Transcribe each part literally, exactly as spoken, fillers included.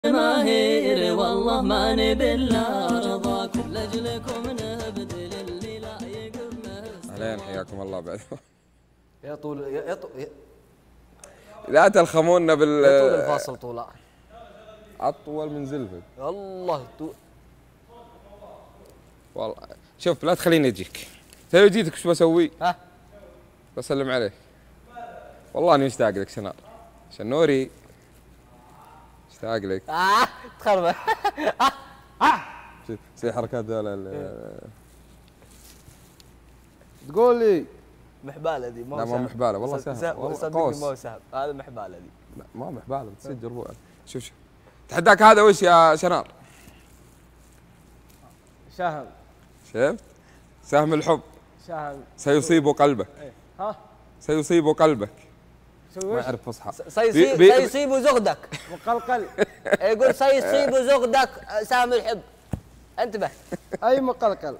جماهير والله ما نبي الا رضاكم لاجلكم نبذل اللي لا يقم. اهلين حياكم الله بعد. يا طول يا طول لا تلخمونا بال يا طول الفاصل طولا اطول من زلفك الله طول. والله شوف لا تخليني اجيك، تو جيتك شو بسوي؟ ها بسلم عليك. والله اني مشتاق لك شنار شنوري، مشتاق لك. اه تخربط زي حركات ذولا تقول لي محباله ذي ما هو لا ما محباله والله سهل والله قوس ما هو سهل هذا محباله ذي. لا ما محباله بتسجل جربوها. شوف شوف تحداك هذا وش يا شنار؟ سهم شفت؟ سهم الحب سهم سيصيب قلبك. ايه ها سيصيب قلبك. سوي ما وش؟ يعرف فصحى. سيصيب بي- بي- سيصيب زغدك مقلقل. يقول سيصيب زغدك سهم الحب. انتبه اي مقلقل.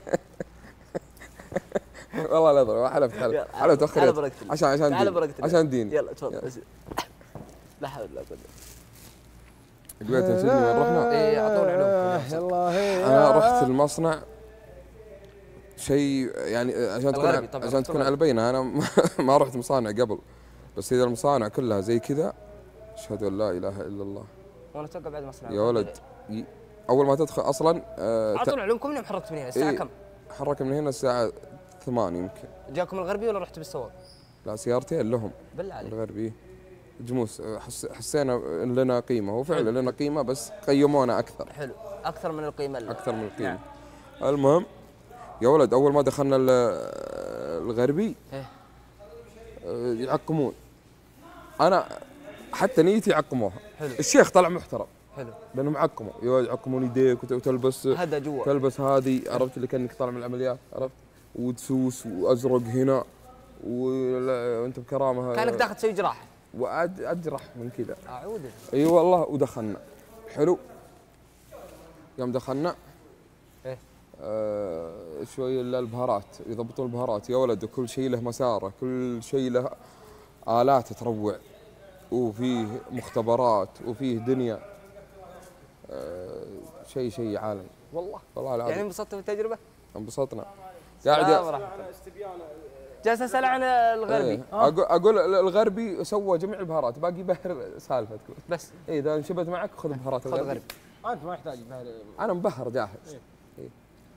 والله لا ضرب حلفت حلفت حلفت اخر عشان عشان تعال دين بركتنا عشان دين. يلا تفضل. لا حول ولا قوه. قلت نسجل وين رحنا؟ اي اعطونا علوم. يلا انا رحت المصنع شيء يعني عشان تكون الغربي طبعاً. عشان تكون على البينه انا ما رحت مصانع قبل، بس اذا المصانع كلها زي كذا اشهد ان لا اله الا الله. وانا اتوقع بعد مصنع يا ولد ي- اول ما تدخل اصلا آه، اعطونا علومكم. من حركت من هنا الساعه إيه، كم؟ حرك من هنا الساعه ثمانية يمكن. جاكم الغربي ولا رحت بالسواق؟ لا سيارتين لهم بالله عليك. الغربي جموس. حس حسينا إن لنا قيمه، هو فعلا لنا قيمه بس قيمونا اكثر حلو اكثر من القيمه اللي. اكثر من القيمه. المهم يا ولد اول ما دخلنا ال- الغربي إيه. آه، يعقمون. انا حتى نيتي عقموها. حلو. الشيخ طلع محترم حلو لانهم عقموا يا ولد يعقمون يديك وت- وتلبس هذا جوا تلبس هذه عرفت اللي كانك طالع من العمليات عرفت، ودسوس وازرق هنا ولا- وانت بكرامه كانك داخل تسوي جراحه. واجرح من كذا. اعوذ. اي والله ودخلنا حلو. يوم دخلنا ايه آه شوي الا البهارات يضبطون البهارات يا ولد، وكل شيء له مساره، كل شيء له آلات تروع، وفيه مختبرات وفيه دنيا آه شيء شيء عالم والله والله العظيم. يعني انبسطت بالتجربه؟ انبسطنا. قاعد قاعد جالس اسال عن الغربي. ايه اقول اقول الغربي سوى جميع البهارات، باقي بهر سالفتك بس اي اذا انشبت معك خذ بهارات خذ الغربي. غربي. انت ما يحتاج بهذا. انا مبهر جاهز. إيه. إيه.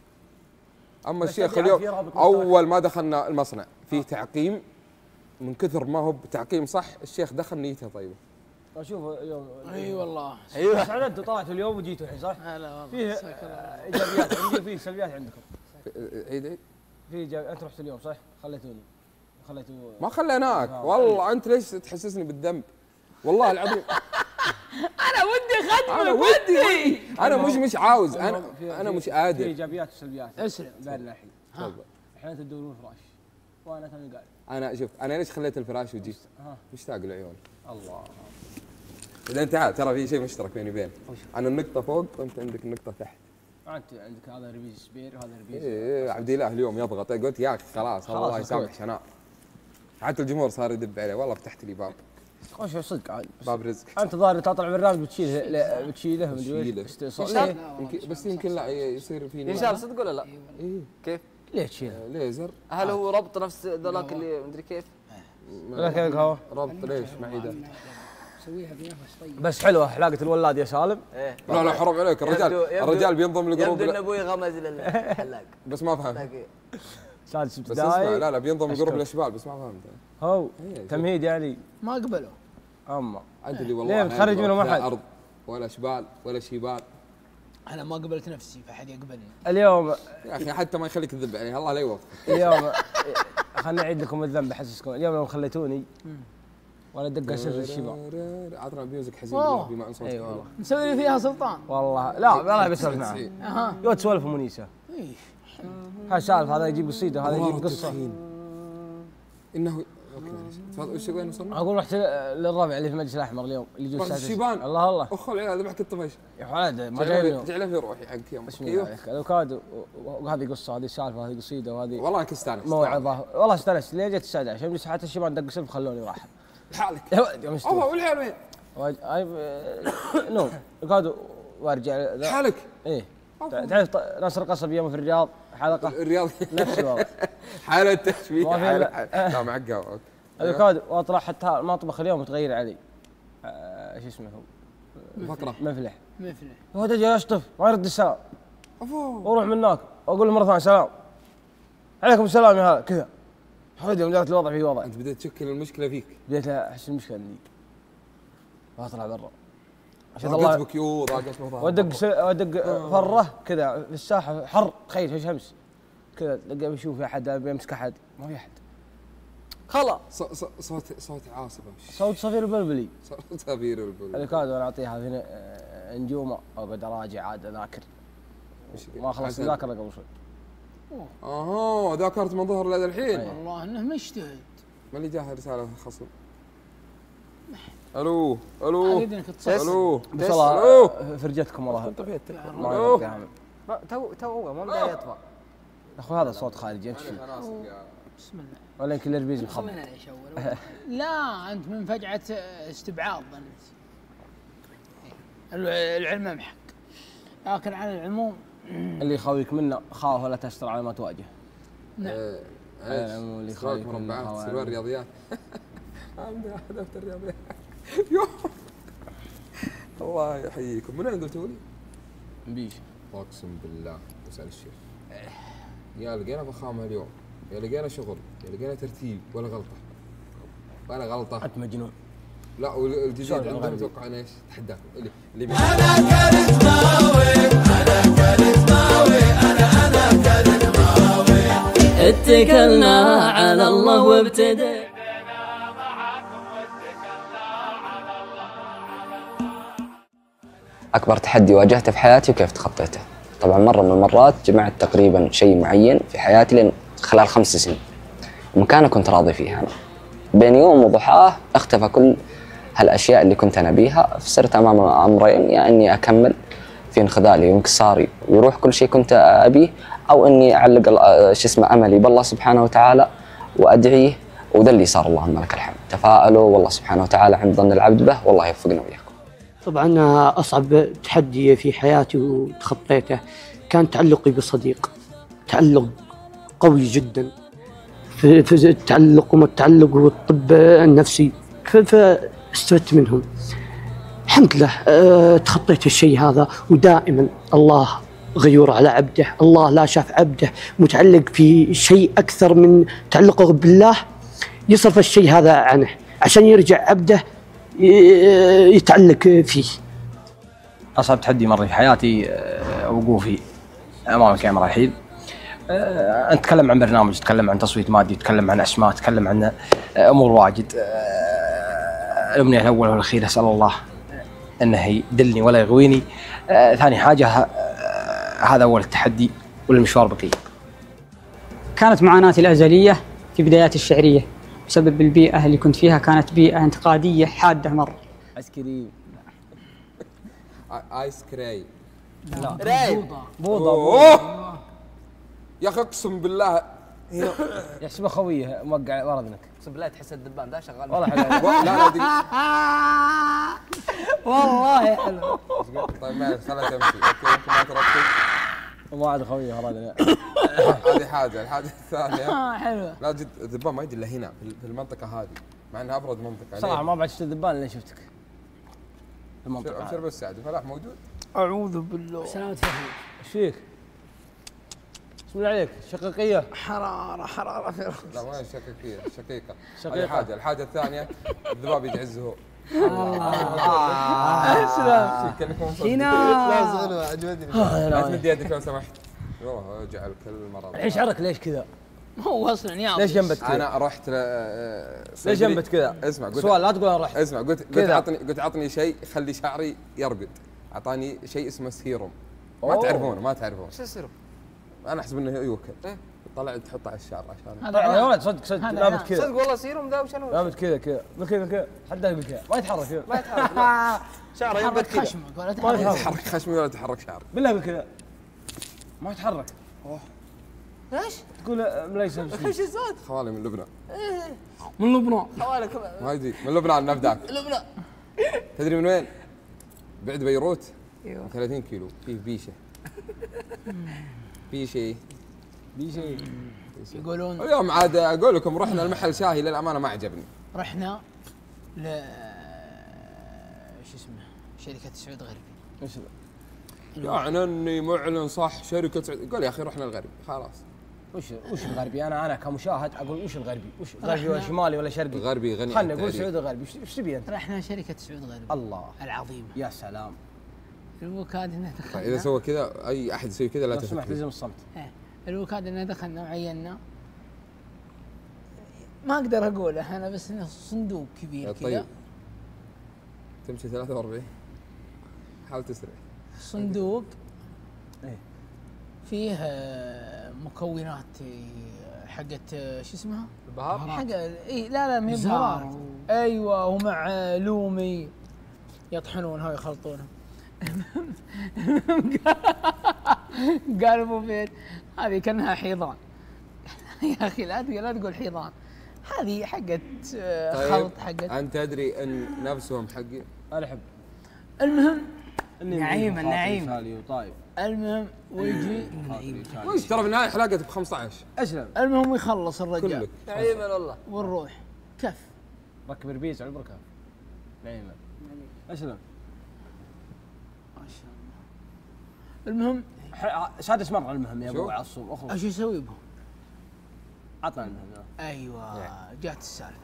اما بس الشيخ أبي اليوم أعرف يرابط اول ما دخلنا المصنع فيه تعقيم من كثر ما هو بتعقيم صح. الشيخ دخل نيته طيبه. اشوف اليوم اي والله. ايوه سعد انتم طلعتوا اليوم وجيتوا الحين صح؟ هلا والله. فيه آه، ايجابيات عندي وفيه سلبيات عندكم. عيد عيد في ايجابيات. انت رحت اليوم صح؟ خليتوني خليتوا ما خليناك والله. انت ليش تحسسني بالذنب؟ والله العظيم انا ودي انا خدمه ودي انا مش مش عاوز المهم انا في- انا في- مش في قادر. ايجابيات وسلبيات. اسرع. بعدنا الحين. تفضل. الحين انت تدورون فراش وانا توني قاعد. انا شوف انا ليش خليت الفراش وجيت؟ ها مشتاق العيون. الله. اذا انت عارف ترى في شيء مشترك بيني وبينك. انا النقطه فوق وانت عندك النقطه تحت. انت عندك هذا ربيز سبير وهذا ربيز. ايه عبد اله اليوم يضغط قلت يا اخي خلاص خلاص الله يا يسامح أخوي. شناء. حتى الجمهور صار يدب عليه والله فتحت لي باب خوش صدق عاد. باب رزق. انت ظاهر تطلع بالرامج بتشيله لا، بتشيله مدري بشيله. ايش استئصال. يشتغل؟ ليه؟ يمكن بس يمكن لا يصير فيني ينشال صدق ولا لا؟ ايه كيف؟ ليه تشيله؟ آه، ليزر. هل هو ربط نفس ذولاك اللي مدري كيف؟ ولا كيف هو؟ ربط ليش معي ده؟ سويها بنفس طيب. بس حلوه حلاقه الولاد يا سالم. ايه لا لا حرام عليك الرجال يبدو- يبدو- الرجال بينضم لجروب يبدو ان لا- ابوي غمز للحلاق. بس ما فهم. لكن سادس بس اسمع ابتدائي. لا لا بينضم لجروب أشكر. الاشبال بس ما فهمت. هو إيه، تمهيد يعني. ما قبلوا. اما انت اللي والله ليه بتخرج منهم لا أحد؟ ارض ولا اشبال ولا شيبان. انا ما قبلت نفسي فحد يقبلني. اليوم يا اخي حتى ما يخليك تذب عليه الله لا يوفقك. اليوم خليني اعيد لكم الذنب احسسكم. اليوم يوم خليتوني وانا دق اسر الشباب. عطنا ميوزك حزين أوه. بما ان صوتك اي حلو. والله نسوي لي فيها سلطان. والله لا والله بسولف معاه. اها. يقعد تسولف منيسه. إيه. هاي سالفه هذا يجيب قصيده هذا يجيب قصه. انه اوكي معليش تفضل وش وين وصلنا؟ اقول رحت للربع اللي في المجلس الاحمر اليوم اللي يجوا رحت الساعه الشيبان؟ الله الله اخ العيال ذبحك الطفش. يا ولد ما جايبني. جعله في روحي حقك يا بسم أمك. الله ايوه عليك الأوكاد وهذه قصه هذه سالفه هذه قصيده وهذه والله انك استانست موعظه والله استانست ليه جت الساعه عشرة يوم ساعات الشباب دق سلف خلوني راح لحالك. يا ولد يا مستوى اوه والعيال وين؟ واج- هاي آه، نوم ركاد وارجع ذا. حالك ايه تعرف ط- ناصر قصب يوم في الرياض حلقه الرياض نفس الوضع. حالة تشويه ما في حالة إلا- لا معقة اوكي الركاد واطلع حتى المطبخ اليوم متغير علي. آه، شو اسمه هو فقرة مفلح. مثله هو تجي اشطف ما يرد السلام أفو. واروح من هناك واقول له مره ثانيه سلام عليكم السلام يا هذا كذا حرج يوم جات الوضع في وضع انت بديت تشكل المشكلة فيك بديت احس المشكله عندي واطلع برا عشان ضاقت الله بك يو ضاقت بك وادق س- وادق فره كذا في الساحه حر تخيل في شمس كذا تلقى بيشوف احد بيمسك احد ما في احد خلاص ص- ص- صوت صوت عاصفة صوت صفير البلبلي صوت صفير البلبل الكاد وانا اعطيها في ن- آه، نجومه اقعد اراجع عاد اذاكر ما خلصت عشان- المذاكره قبل شوي اها ذاكرت من ظهر لهذا الحين أي. والله انه مجتهد. ما اللي جاه رسالة خصم الو الو اريد انك تصل. الو بس الو والله فرجتكم والله انطفيت ما ألو. يرضي عامل. ما- تو تو هو ما بدا يطفى. اخوي هذا الصوت خارجي انت شو بسم الله. ولا يمكن الاربيز مخبط خلينا ليش اول. لا انت من فجعه استبعاد ظنيت. العلم محق. لكن على العموم اللي يخويك منه خاف ولا تستر على ما تواجه نعم. ايش؟ العموم اللي سلوك يخالف مربعات الخوارج. سلوك رياضيات عندي هدف الرياضيات يو. الله يحييكم من وين قلتوا لي؟ بيش اقسم بالله اسال الشيخ يا لقينا فخامه اليوم يا لقينا شغل يا لقينا ترتيب ولا غلطه ولا غلطه انت مجنون لا والجديد سؤال عندهم غريب. اتوقع ايش؟ تحداكم اللي اللي بي- اتكلنا على الله وابتدى أكبر تحدي واجهته في حياتي وكيف تخطيته؟ طبعا مرة من المرات جمعت تقريبا شيء معين في حياتي لين خلال خمس سنين مكانة كنت راضي فيها أنا بين يوم وضحاه اختفى كل هالأشياء اللي كنت أنا بيها فصرت أمام أمرين يا إني أكمل في انخذالي وانكساري ويروح كل شيء كنت أبيه أو إني أعلق ال- شو اسمه أملي بالله سبحانه وتعالى وأدعيه وذا اللي صار اللهم لك الحمد تفاءلوا والله سبحانه وتعالى عند ظن العبد به والله يوفقنا وإياكم. طبعا أصعب تحدي في حياتي وتخطيته كان تعلقي بصديق تعلق قوي جدا في في التعلق وما التعلق والطب النفسي ف- فاستفدت منهم الحمد لله. أه تخطيت الشيء هذا ودائما الله غيور على عبده الله لا شاف عبده متعلق في شيء أكثر من تعلقه بالله يصرف الشيء هذا عنه عشان يرجع عبده ي- يتعلق فيه. اصعب تحدي مر في حياتي آه، وقوفي امام الكاميرا الحين. آه، نتكلم عن برنامج، نتكلم عن تصويت مادي، نتكلم عن اسماء، نتكلم عن آه، امور واجد. آه، الامنيه الاول والاخيره اسال الله انه يدلني ولا يغويني. آه، ثاني حاجه آه، هذا اول التحدي والمشوار بقيه. كانت معاناتي الأزلية في بدايات الشعرية بسبب البيئة اللي كنت فيها كانت بيئة انتقادية حادة مرة. عسكري ايس كراي رايب بوضه اوه يا اخي اقسم بالله يحسبه خويه موقع ورا اذنك اقسم بالله تحس الدبان ده شغال. والله حلو. لا لا دقيقة. والله حلو. طيب ما خلها تمشي اوكي ممكن ما تركز ما عاد خويه ورا اذنك. هذه حاجه الحاجه الثانيه اه حلو. لا جد الذبان ما يجي الا هنا في في المنطقه هذه مع انها ابرد منطقه صراحه ما بعد شفت الذبان الا شفتك المنطقه ابشر بس سعد الفلاح موجود اعوذ بالله. سلامة فهمي. ايش فيك؟ بسم الله عليك شقيقيه حرارة حرارة في لا وين شقيقيه شقيقه شقيقة. هذه حاجه الحاجه الثانيه الذباب يتعزه سلام. كانكم هنا. لا تمد يدك لو سمحت والله اجعل كل مره الحين شعرك ليش كذا؟ هو اصلا يا ليش جنبك كذا؟ انا رحت ل ليش جنبك كذا؟ اسمع قلت سؤال لا تقول انا رحت اسمع قلت قلت كذا. عطني قلت عطني شيء يخلي شعري يرقد اعطاني شيء اسمه سيروم ما أوه. تعرفونه ما تعرفونه شو السيروم؟ انا احسب انه يوكل طلع تحطه على الشعر عشان هذا يا ولد صدق صدق هذا نابت نعم. كذا صدق والله سيروم ذا وشنو؟ نابت كذا كذا كذا كذا حد يقول كذا ما يتحرك كذا ما يتحرك لا. شعره ينبت حرك كذا. خشمك ولا ما تحرك. يتحرك تحرك خشمي ولا تحرك شعري بالله يقول كذا ما يتحرك ليش؟ تقول مليس ايش الزود؟ خوالي من لبنان من لبنان. حوالك ما يجي من لبنان نبداك لبنان. تدري من وين؟ بعد بيروت ايوه ثلاثين كيلو فيه بيشه. بيشه بيشي يقولون اليوم عاد اقول لكم رحنا المحل شاهي للامانه ما عجبني. رحنا ل شو اسمه شركة سعود غربي. ايش يعني اني معلن صح شركة سعود؟ قول يا اخي رحنا الغربي خلاص. وش وش الغربي؟ انا انا كمشاهد اقول وش الغربي؟ وش غربي ولا شمالي ولا شرقي؟ الغربي غني. خلنا نقول سعود الغربي. وش تبي انت؟ رحنا شركة سعود غربي الله العظيمة. يا سلام. الوكاد انه دخلنا اذا سوى كذا اي احد يسوي كذا لا لو سمحت تفكر. لزم الصمت. ايه الوكاد انه دخلنا وعينا ما اقدر اقوله انا بس انه صندوق كبير كذا. طيب تمشي ثلاثة وأربعين حاول تسرع. صندوق ايه فيه آه، مكونات آه، حقت آه، شو اسمها؟ البهار حق اي لا لا ما هي زهر. بهارات. ايوه ومع آه، لومي يطحنونها ويخلطونها. قال ابو فهد هذه كانها حيضان. يا اخي لا تقول لا تقول حيضان، هذه حقت آه، طيب خلط حقت. انت تدري ان نفسهم حقي انا احب المهم نعيم النعيم. سالي وطايف. المهم ويجي وش ترى في النهايه حلقه ب خمسة عشر. اسلم المهم يخلص الرجال كلك نعيما والله. ونروح كف. ركب ربيز على البركه. نعيمه اسلم. ما شاء الله. المهم ح- سادس مره المهم يا ابو شو؟ عصوم اخرج. ايش يسوي بهم؟ عطنا المهم. ايوه جات السالفه.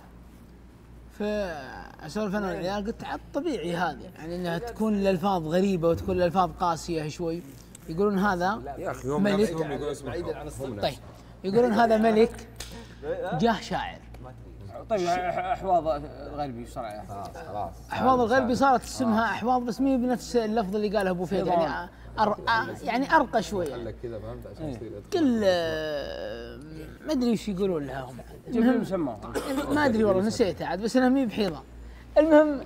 فاسولف انا والعيال قلت عاد طبيعي هذه يعني انها تكون الالفاظ غريبه وتكون الالفاظ قاسيه شوي. يقولون هذا يا اخي هم ملك. نفسهم يقولون اسمه. طيب يقولون هذا ملك جاه شاعر. طيب احواض الغربي ايش صار؟ خلاص احواض الغربي صارت اسمها احواض بس مي بنفس اللفظ اللي قاله ابو فهد يعني أر... أ- يعني ارقى شويه. لك كذا فهمت عشان يصير يدخل. كل آه، ما ادري ايش يقولون لها هم. جيب لي مسمى. ما ادري والله نسيتها عاد بس انها مي بحيضه. المهم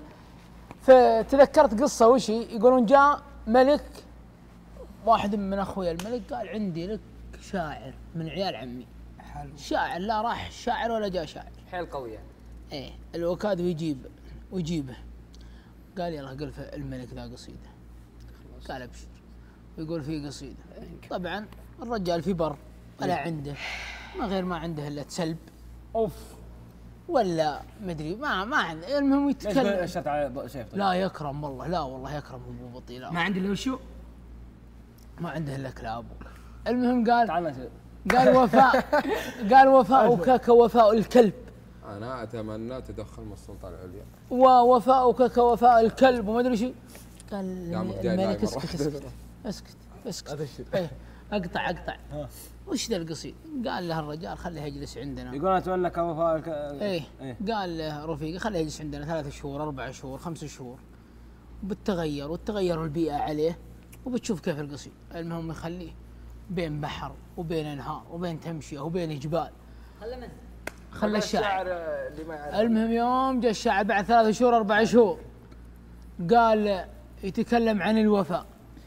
فتذكرت قصه وش هي؟ يقولون جاء ملك واحد من اخويا الملك قال عندي لك شاعر من عيال عمي. شاعر لا راح شاعر ولا جاء شاعر. حيل قوية. ايه الوكاد ويجيب ويجيبه. قال يلا قل في الملك ذا قصيده. قال ابشر ويقول في قصيده. طبعا الرجال في بر ولا عنده ما غير ما عنده الا تسلب اوف ولا مدري ما ما عنده. المهم ليش يتكلم. اشرت على سيف؟ طيب. لا يكرم والله لا والله يكرم ابو بطيء لا ما عندي الا وشو؟ ما عنده الا كلاب. المهم قال تعال نسير. قال وفاء قال وفاؤك كوفاء الكلب انا اتمنى تدخل من السلطه العليا. ووفاؤك كوفاء الكلب وما ادري شو. قال يا عم جاي الملك نايم اسكت مرة اسكت اسكت اسكت ايه اقطع اقطع. وش ذا القصيد؟ قال له الرجال خليه يجلس عندنا. يقول اتمنى كوفاء. ايه قال له رفيقي خليه يجلس عندنا ثلاثة شهور أربع شهور خمس شهور وبتغير وتغير البيئة عليه وبتشوف كيف القصيد. المهم يخليه بين بحر وبين انهار وبين تمشية وبين جبال. خلى من؟ خلى الشاعر. اللي ما يعرف. المهم يوم جاء الشاعر بعد ثلاثة شهور أربع شهور قال يتكلم عن الوفاء.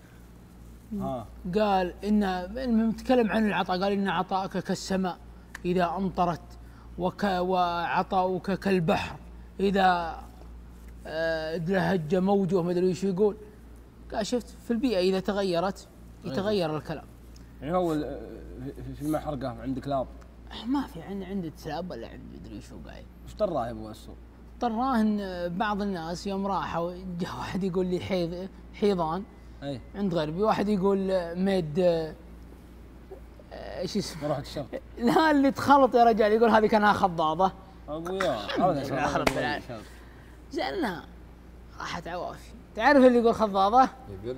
ها قال إن المهم تكلم عن العطاء. قال إن عطاءك كالسماء إذا أمطرت وك وعطاؤك كالبحر إذا آه لهج موجه ما أدري وش يقول. قال شفت في البيئة إذا تغيرت يتغير الكلام. يعني هو ال- في- في المحرقه عند كلاب. ما في عند عند تلاب ولا عند مدري شو قاعد. وش طراه يا ابو السوق؟ طراه ان بعض الناس يوم راحوا جاء واحد يقول لي حيض حيضان اي عند غربي واحد يقول ميد آه، ايش اسمه روح الشرق. لا اللي تخلط يا رجال يقول هذه كانها خضاضه ابويا يا رب العالمين. زعلنا راحت عوافي. تعرف اللي يقول خضاضه؟ يقول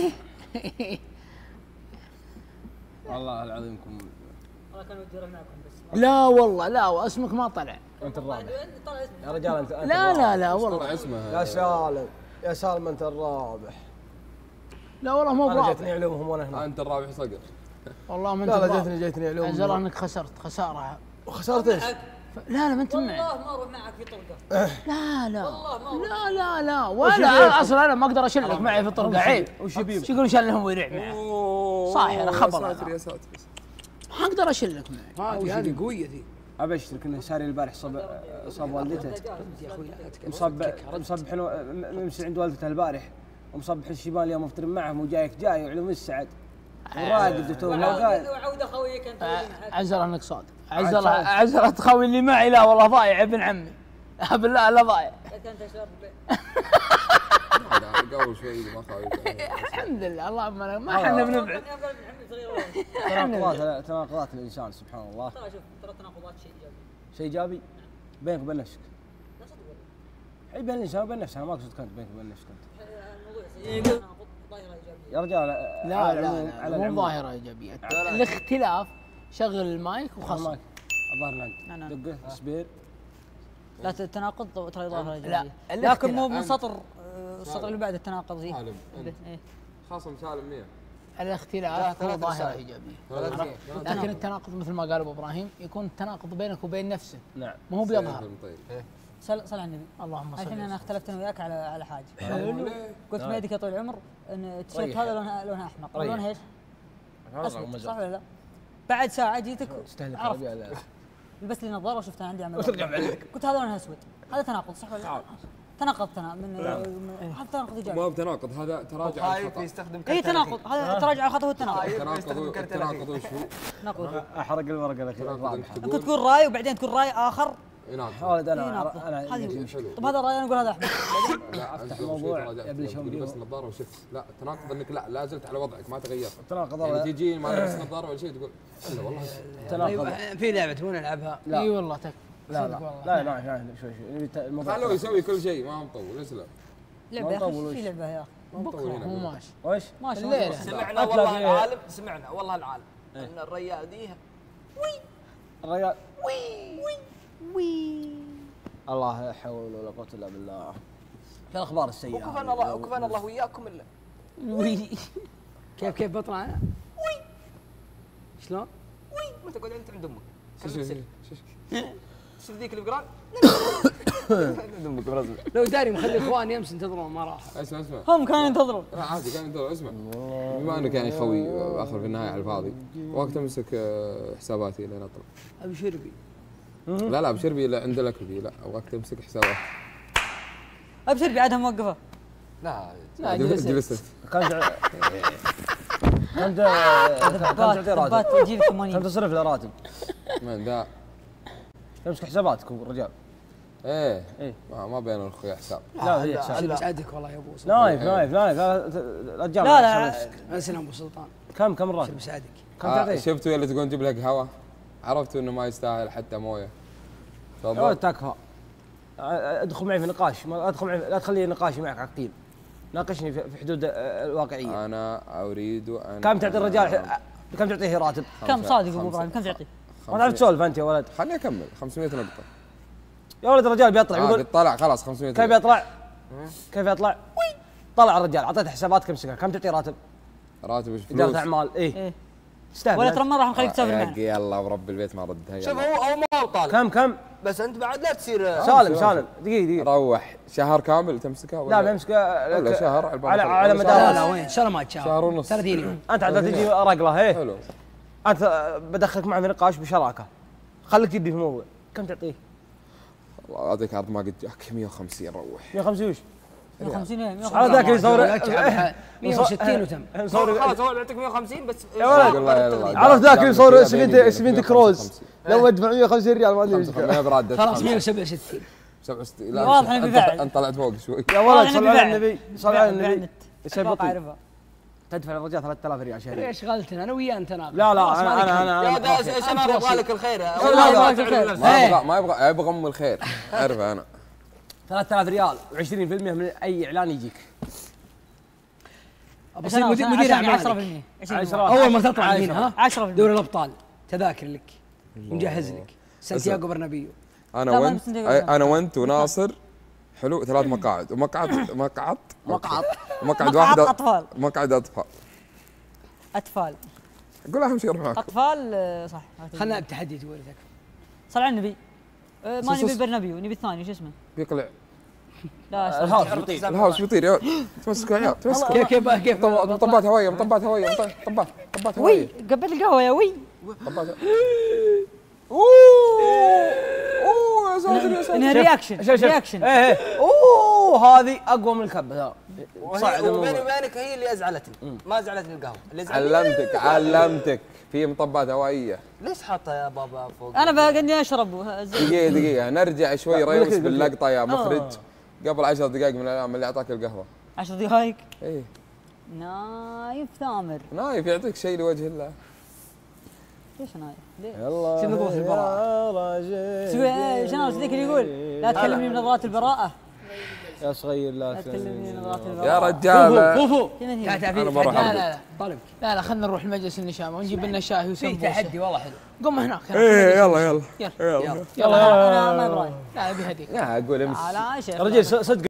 والله العظيم كم والله كان ودي اروح معكم بس لا والله لا واسمك ما طلع. انت الرابع يا رجال. انت أنت لا الرابع. لا لا طلع والله اسمها يا سالم يا سالم انت الرابح. لا والله مو انا برابح. جتني علومهم وانا هنا. انت الرابح صقر. والله ما انت لا لا برابح. جتني جتني علوم. انزل انك خسرت خساره. وخسرت ايش؟ ف- لا لا ما انت معي. والله ما اروح معك في طرقة. لا لا والله ما أروح. لا لا لا ولا اصلا انا ما اقدر اشلك معي في الطرقه عيب. وش يبيب؟ شو يقولون شلهم ويرع معه. اوه صح، أنا خبر يا ساتر أنا. يا ساتر. ما اقدر اشلك معي. هذه هذه قويه ذي. ابشرك انه شاري البارح صاب صاب والدته مصبح مصبح ممشي عند والدته البارح ومصبح الشيبان اليوم مفطر معهم وجايك جاي وعلوم السعد وراقد تو قال وعود اخويك انت عزر انك صادق عزر عزر تخوي اللي معي لا والله ضايع ابن عمي بالله لا ضايع انت شرب قبل شوي ما خايف الحمد لله اللهم ما احنا بنبعد تناقضات تناقضات الانسان سبحان الله. ترى شوف ترى التناقضات شيء ايجابي شيء ايجابي بينك وبين نفسك. لا صدق والله اي بين الانسان وبين نفسه انا ما اقصد كنت بينك وبين نفسك انت. الموضوع سيء تناقض ظاهره ايجابيه يا رجال لا لا لا مو ظاهره ايجابيه الاختلاف شغل المايك وخصم الظاهر انت دقه سبير لا التناقض ترى ظاهره ايجابيه لا لكن مو من سطر السطر اللي بعد التناقض فيه خاصم سالم مية الاختلاف هو ظاهره ايجابيه لكن التناقض مثل ما قال ابو ابراهيم يكون التناقض بينك وبين نفسه نعم ما هو بيظهر صل صل على النبي اللهم صل الحين انا اختلفت انا وياك على على حاجه حلو قلت ما يدك يا طويل العمر ان التيشيرت هذا لونها لونها احمر لونها ايش؟ اسود صح ولا لا؟ بعد ساعه جيتك عرفت لبست لي نظاره وشفتها عندي عمل قلت هذا لونها اسود هذا تناقض صح ولا لا؟ تناقضت انا من هذا تناقض ايجابي ما هو بتناقض هذا تراجع على الخطا يستخدم اي تناقض هذا تراجع على الخطا هو التناقض تناقض التناقض وش هو؟ تناقض احرق الورقه الاخيره انت تقول راي وبعدين تقول راي اخر خالد انا يناقض. انا هذه طب هذا راي انا اقول هذا احمد لا افتح موضوع يبلش بس نظاره وشفت لا تناقض انك لا لا زلت على وضعك ما تغيرت تناقض يعني تيجي ما لابس نظاره ولا شيء تقول لا والله تناقض في لعبه تبون نلعبها اي والله تك لا لا لا لا شوي شوي الموضوع خلوه يسوي كل شيء ما هو مطول اسلم لعبه يا اخي في لعبه يا اخي بكره مو ماشي وش؟ ماشي الليله سمعنا والله العالم سمعنا والله العالم ان الريال دي وي الريال وي وي وي الله لا حول ولا قوه الا بالله. شو الاخبار السيئه؟ وكفانا الله وكفانا الله وياكم الا وي كيف كيف بطلع انا؟ وي شلون؟ وي ما تقعد انت عند امك شوف ذيك الفقران لو داري مخلي اخواني امس ينتظرون ما راح اسمع اسمع هم كانوا ينتظرون لا عادي كانوا ينتظرون اسمع بما انك يعني خوي اخر في النهايه على الفاضي وقت امسك حساباتي لين اطلع ابي شربي لا لا بشربي لا عند الاكل لا وقت امسك حسابات ابشر بعدها موقفه لا لا جلست جلست جلست كم كم تعطي راتب؟ بات تجيب كم ثمانين تصرف له راتب؟ من ذا تمسك حساباتكم الرجال ايه إيه. ما ما بين الاخويا حساب لا هي حساب الله يسعدك والله يا ابو نايف نايف نايف لا تجامع لا لا انا سلام ابو سلطان كم كم الراتب؟ يسعدك كم آه تعطيه؟ شفتوا اللي تقول نجيب لك قهوه عرفتوا انه ما يستاهل حتى مويه يا ولد تكفى ادخل معي في نقاش ما ادخل معي لا تخلي نقاشي معك عقيم ناقشني في حدود الواقعيه. انا اريد ان كم تعطي الرجال كم تعطيه راتب؟ كم صادق ابو ابراهيم كم تعطي؟ ما تعرف تسولف انت يا ولد. خليني اكمل خمسمية نقطه يا ولد الرجال بيطلع آه يقول طلع خلاص خمسمية كيف يطلع؟ كيف يطلع؟ طلع الرجال اعطيته حسابات كم كم تعطي راتب؟ راتب وش اداره فلوس اعمال ايه ايه تستاهل ولا ترى ما راح نخليك تسافر معنا يلا ورب البيت ما ردها شوف هو هو ما هو طالب كم كم؟ بس انت بعد لا تصير سالم سالم دقيقه دقيقه روح شهر كامل تمسكها لا بمسك ولا شهر على على مدار لا لا وين شهر ما تشاف شهر ونص ثلاثين يوم انت عاد تجي رقله ايه حلو انت بدخلك معي في نقاش بشراكه خليك يدي في الموضوع كم تعطيه؟ والله اعطيك عرض ما قد جاك مية وخمسين روح مية وخمسين وش؟ مية وخمسين على ذاك يصور مية وستين وتم خلاص هو بيعطيك مية وخمسين بس يا ولد عرفت ذاك يصور سفينة سفينة كروز لو ادفع مية وخمسين ريال ما ادري ايش خلاص مية وسبعة وستين سبعة وستين لا واضح انه بيفعل انت طلعت فوق شوي يا ولد صل على النبي صل على النبي اتفاق عارفها تدفع للرجال ثلاثة آلاف ريال شهريا ايش غلطنا انا وياه انت ناقص لا لا انا انا انا يا انا ده شباب يبغى لك الخير والله يبغى لك الخير. ما يبغى ما يبغى يبغى ام الخير اعرفه انا ثلاثة آلاف ريال وعشرين بالمئة من اي اعلان يجيك ابو سيد مدير مدير عشرة اعمالك بالمئة عشرة اول ما تطلع هنا ها عشرة بالمئة دوري الابطال تذاكر لك مجهز لك سانتياغو برنابيو انا لا، ما وانت نسندق أي- ولا. انا وانت وناصر حلو ثلاث مقاعد ومقعد مقعد مقعد مقعد مقعد واحد أطفال. مقعد اطفال اطفال قول اهم شيء يروح معك اطفال آه، صح خلنا التحدي تورثك صل على النبي آه، ما صص- نبي صص. برنابيو نبي الثاني شو اسمه بيقلع لا الهاوس اسمه بيطير الهاوس بيطير يا ولد. تمسك يا عيال تمسك كيف كيف كيف مطبات هويه مطبات هويه مطبات مطبات وي هويه قبل القهوه يا وي مطبات اوه اوه يا ساتر يا ساتر. انها رياكشن رياكشن. ايه ايه اوه هذه اقوى من الكبه ترى. وبيني وبينك هي اللي ازعلتني، ما زعلتني القهوه. اللي علمتك علمتك في مطبات هوائيه. ليش حاطها يا بابا فوق؟ انا بقى اشرب. دقيقه دقيقه نرجع شوي ريوس باللقطه يا مخرج. قبل عشر دقائق من الان اللي اعطاك القهوه. عشر دقائق؟ ايه نايف ثامر. نايف يعطيك شيء لوجه الله. ليش نايف؟ ليه؟ يلا شنو نظرات البراءة؟ سوي شنو ذيك اللي يقول لا تكلمني بنظرات البراءة. يا صغير لا تكلمني بنظرات البراءة. يا رجال فوفو انا بروح. لا لا لا لا لا خلينا نروح لمجلس النشامة ونجيب لنا شاي وسمبوسة. في تحدي والله حلو. قم هناك. ايه يلا يلا يلا يلا يلا انا ما برايي. لا ابي هديك. لا اقول امس على شيخ رجل صدق